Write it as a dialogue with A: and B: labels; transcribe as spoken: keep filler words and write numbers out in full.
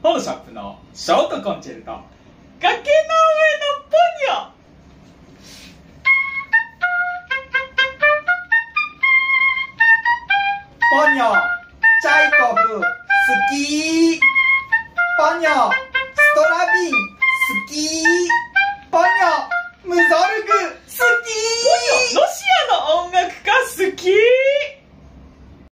A: ホロシャップのショートコンチェルト「崖の上のポニョ」。
B: ポニョ、チャイコフ、好き。ポニョ、ストラビン、好き。